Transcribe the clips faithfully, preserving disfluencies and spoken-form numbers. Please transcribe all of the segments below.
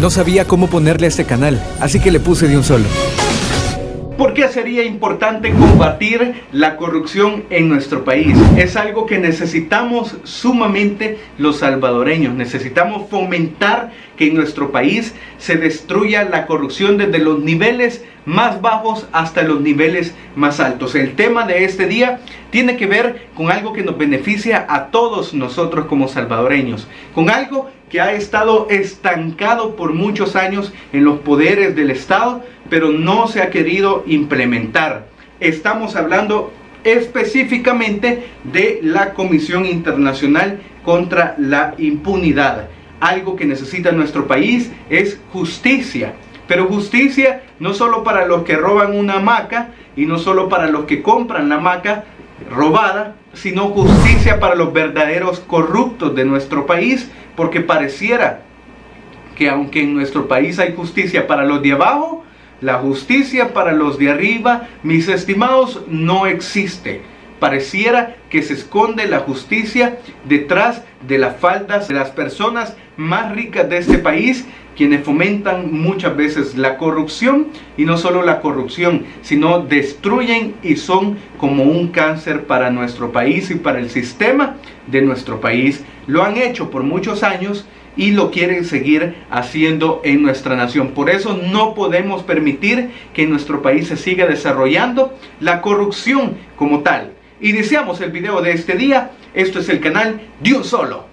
No sabía cómo ponerle a este canal, así que le puse de un solo. ¿Por qué sería importante combatir la corrupción en nuestro país? Es algo que necesitamos sumamente los salvadoreños. Necesitamos fomentar que en nuestro país se destruya la corrupción desde los niveles más bajos hasta los niveles más altos. El tema de este día tiene que ver con algo que nos beneficia a todos nosotros como salvadoreños, con algo que ha estado estancado por muchos años en los poderes del Estado, pero no se ha querido implementar. Estamos hablando específicamente de la Comisión Internacional contra la Impunidad. Algo que necesita nuestro país es justicia. Pero justicia no solo para los que roban una hamaca y no solo para los que compran la hamaca robada, sino justicia para los verdaderos corruptos de nuestro país, porque pareciera que aunque en nuestro país hay justicia para los de abajo, la justicia para los de arriba, mis estimados, no existe. Pareciera que se esconde la justicia detrás de las faldas de las personas más ricas de este país, quienes fomentan muchas veces la corrupción, y no solo la corrupción, sino destruyen y son como un cáncer para nuestro país y para el sistema de nuestro país. Lo han hecho por muchos años y lo quieren seguir haciendo en nuestra nación. Por eso no podemos permitir que en nuestro país se siga desarrollando la corrupción como tal. Iniciamos el video de este día. Esto es el canal de un solo.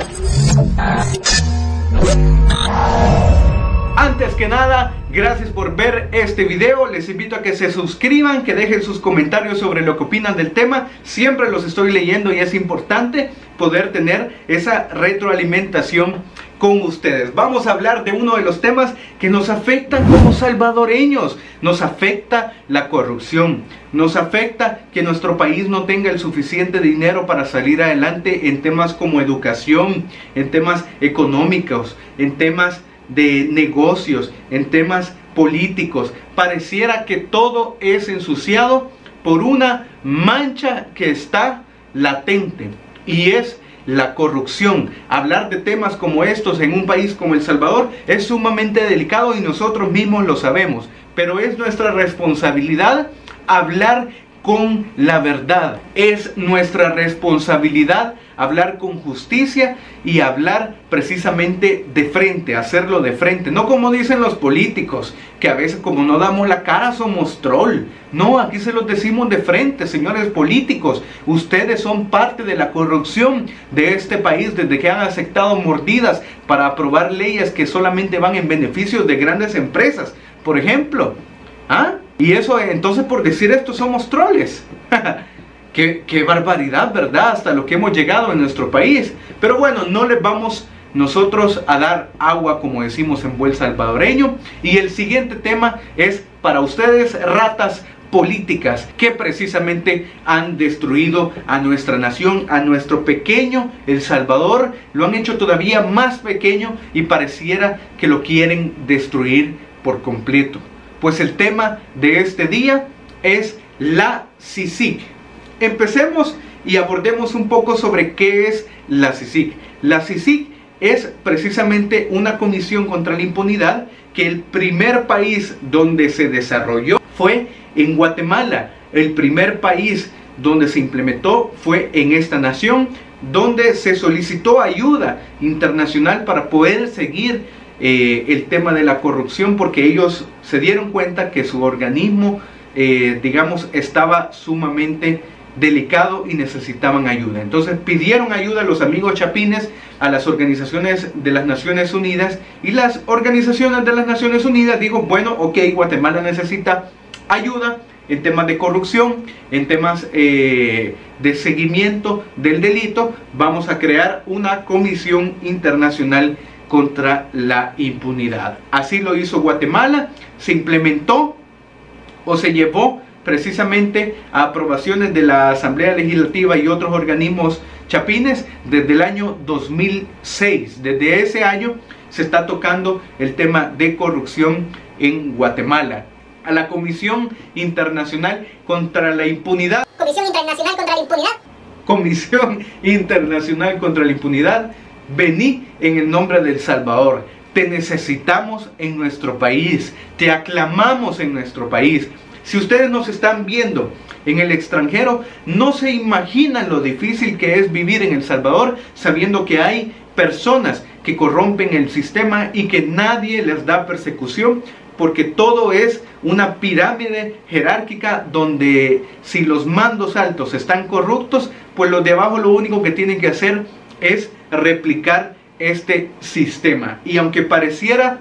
Antes que nada, gracias por ver este video. Les invito a que se suscriban, que dejen sus comentarios sobre lo que opinan del tema. Siempre los estoy leyendo y es importante poder tener esa retroalimentación con ustedes. Vamos a hablar de uno de los temas que nos afectan como salvadoreños. Nos afecta la corrupción. Nos afecta que nuestro país no tenga el suficiente dinero para salir adelante en temas como educación, en temas económicos, en temas de negocios, en temas políticos. Pareciera que todo es ensuciado por una mancha que está latente, y es la corrupción. Hablar de temas como estos en un país como El Salvador es sumamente delicado y nosotros mismos lo sabemos, pero es nuestra responsabilidad hablar con la verdad. Es nuestra responsabilidad hablar con justicia y hablar precisamente de frente, hacerlo de frente, no como dicen los políticos, que a veces como no damos la cara somos troll. No, aquí se los decimos de frente, señores políticos. Ustedes son parte de la corrupción de este país desde que han aceptado mordidas para aprobar leyes que solamente van en beneficio de grandes empresas, por ejemplo. ¿Ah? Y eso, entonces, por decir esto somos troles. qué, qué barbaridad, ¿verdad? Hasta lo que hemos llegado en nuestro país. Pero bueno, no les vamos nosotros a dar agua, como decimos en buen salvadoreño. Y el siguiente tema es para ustedes, ratas políticas que precisamente han destruido a nuestra nación, a nuestro pequeño El Salvador. Lo han hecho todavía más pequeño y pareciera que lo quieren destruir por completo. Pues el tema de este día es la CICIG. Empecemos y abordemos un poco sobre qué es la CICIG. La CICIG es precisamente una comisión contra la impunidad que el primer país donde se desarrolló fue en Guatemala. El primer país donde se implementó fue en esta nación, donde se solicitó ayuda internacional para poder seguir Eh, el tema de la corrupción, porque ellos se dieron cuenta que su organismo, eh, digamos, estaba sumamente delicado y necesitaban ayuda. Entonces pidieron ayuda a los amigos chapines, a las organizaciones de las Naciones Unidas, y las organizaciones de las Naciones Unidas dijo, bueno, ok, Guatemala necesita ayuda en temas de corrupción, en temas eh, de seguimiento del delito. Vamos a crear una comisión internacional contra la impunidad. Así lo hizo Guatemala. Se implementó o se llevó precisamente a aprobaciones de la Asamblea Legislativa y otros organismos chapines desde el año dos mil seis. Desde ese año se está tocando el tema de corrupción en Guatemala. A la Comisión Internacional contra la Impunidad. Comisión Internacional contra la Impunidad. Comisión Internacional contra la Impunidad. Vení en el nombre del Salvador. Te necesitamos en nuestro país, te aclamamos en nuestro país. Si ustedes nos están viendo en el extranjero, no se imaginan lo difícil que es vivir en El Salvador sabiendo que hay personas que corrompen el sistema y que nadie les da persecución, porque todo es una pirámide jerárquica donde si los mandos altos están corruptos, pues los de abajo lo único que tienen que hacer es replicar este sistema. Y aunque pareciera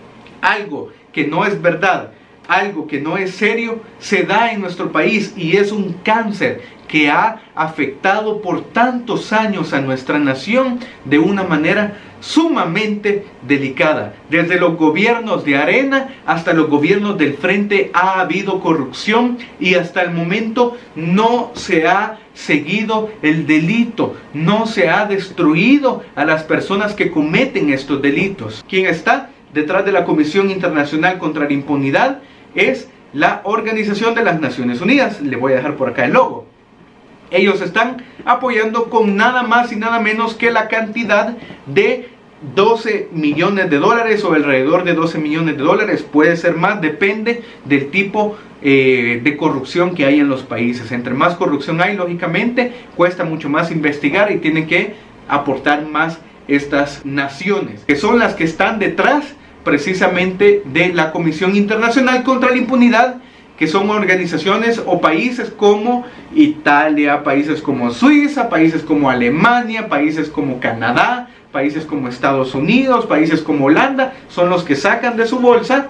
algo que no es verdad, algo que no es serio, se da en nuestro país y es un cáncer que ha afectado por tantos años a nuestra nación de una manera sumamente delicada. Desde los gobiernos de Arena hasta los gobiernos del Frente ha habido corrupción y hasta el momento no se ha seguido el delito, no se ha destruido a las personas que cometen estos delitos. ¿Quién está detrás de la Comisión Internacional contra la Impunidad? Es la Organización de las Naciones Unidas. Le voy a dejar por acá el logo. Ellos están apoyando con nada más y nada menos que la cantidad de doce millones de dólares o alrededor de doce millones de dólares. Puede ser más, depende del tipo eh, de corrupción que hay en los países. Entre más corrupción hay, lógicamente, cuesta mucho más investigar y tienen que aportar más estas naciones, que son las que están detrás precisamente de la Comisión Internacional contra la Impunidad, que son organizaciones o países como Italia, países como Suiza, países como Alemania, países como Canadá, países como Estados Unidos, países como Holanda, son los que sacan de su bolsa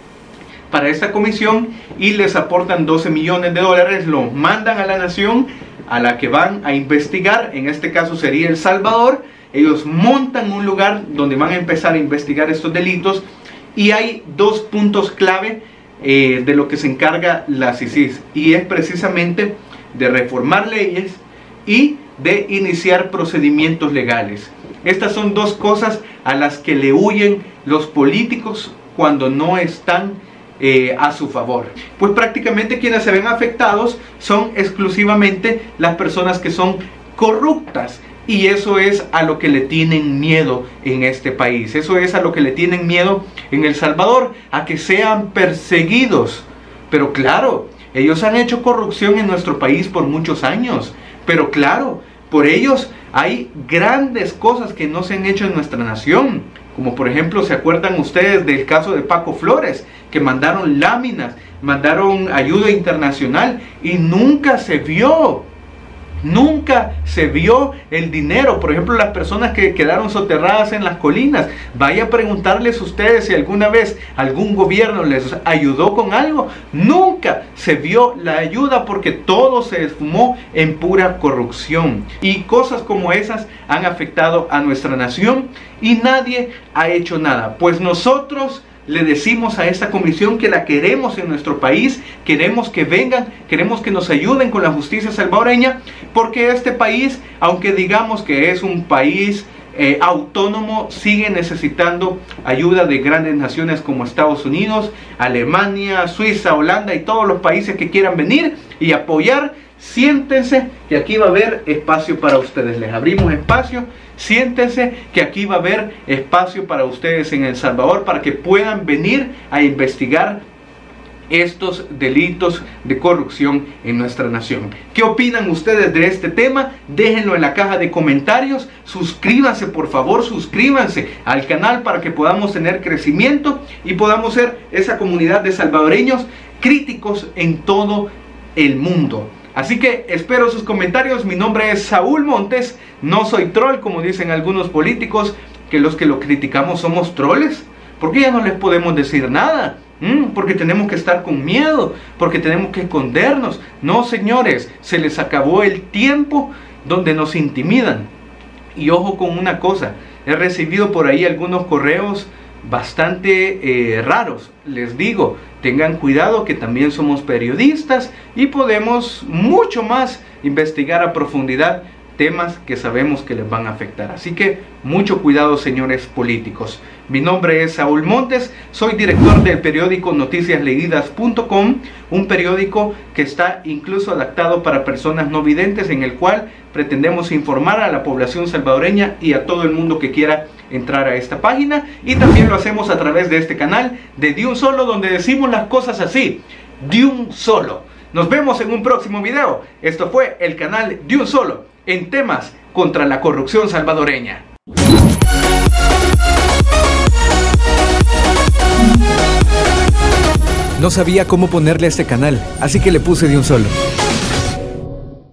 para esta comisión y les aportan doce millones de dólares, los mandan a la nación a la que van a investigar, en este caso sería El Salvador. Ellos montan un lugar donde van a empezar a investigar estos delitos y hay dos puntos clave eh, de lo que se encarga la C I C I S, y es precisamente de reformar leyes y de iniciar procedimientos legales. Estas son dos cosas a las que le huyen los políticos cuando no están eh, a su favor. Pues prácticamente quienes se ven afectados son exclusivamente las personas que son corruptas. Y eso es a lo que le tienen miedo en este país. Eso es a lo que le tienen miedo en El Salvador, a que sean perseguidos. Pero claro, ellos han hecho corrupción en nuestro país por muchos años. Pero claro, por ellos hay grandes cosas que no se han hecho en nuestra nación. Como por ejemplo, ¿se acuerdan ustedes del caso de Paco Flores? Que mandaron láminas, mandaron ayuda internacional y nunca se vio. Nunca se vio el dinero. Por ejemplo, las personas que quedaron soterradas en las colinas, vaya a preguntarles ustedes si alguna vez algún gobierno les ayudó con algo. Nunca se vio la ayuda porque todo se esfumó en pura corrupción. Y cosas como esas han afectado a nuestra nación y nadie ha hecho nada. Pues nosotros le decimos a esta comisión que la queremos en nuestro país, queremos que vengan, queremos que nos ayuden con la justicia salvadoreña, porque este país, aunque digamos que es un país eh, autónomo, sigue necesitando ayuda de grandes naciones como Estados Unidos, Alemania, Suiza, Holanda y todos los países que quieran venir y apoyar. Siéntense que aquí va a haber espacio para ustedes, les abrimos espacio. Siéntense que aquí va a haber espacio para ustedes en El Salvador para que puedan venir a investigar estos delitos de corrupción en nuestra nación. ¿Qué opinan ustedes de este tema? Déjenlo en la caja de comentarios. Suscríbanse, por favor, suscríbanse al canal para que podamos tener crecimiento y podamos ser esa comunidad de salvadoreños críticos en todo el mundo. Así que espero sus comentarios. Mi nombre es Saúl Montes. No soy troll, como dicen algunos políticos, que los que lo criticamos somos troles. ¿Por qué ya no les podemos decir nada? ¿Mm? Porque tenemos que estar con miedo, porque tenemos que escondernos. No, señores, se les acabó el tiempo donde nos intimidan. Y ojo con una cosa, he recibido por ahí algunos correos bastante eh, raros. Les digo, tengan cuidado que también somos periodistas y podemos mucho más investigar a profundidad temas que sabemos que les van a afectar. Así que mucho cuidado, señores políticos. Mi nombre es Saúl Montes, soy director del periódico noticias leídas punto com, un periódico que está incluso adaptado para personas no videntes, en el cual pretendemos informar a la población salvadoreña y a todo el mundo que quiera entrar a esta página, y también lo hacemos a través de este canal de De Un Solo, donde decimos las cosas así, de un solo. Nos vemos en un próximo video. Esto fue el canal De Un Solo en temas contra la corrupción salvadoreña. No sabía cómo ponerle a este canal, así que le puse De Un Solo.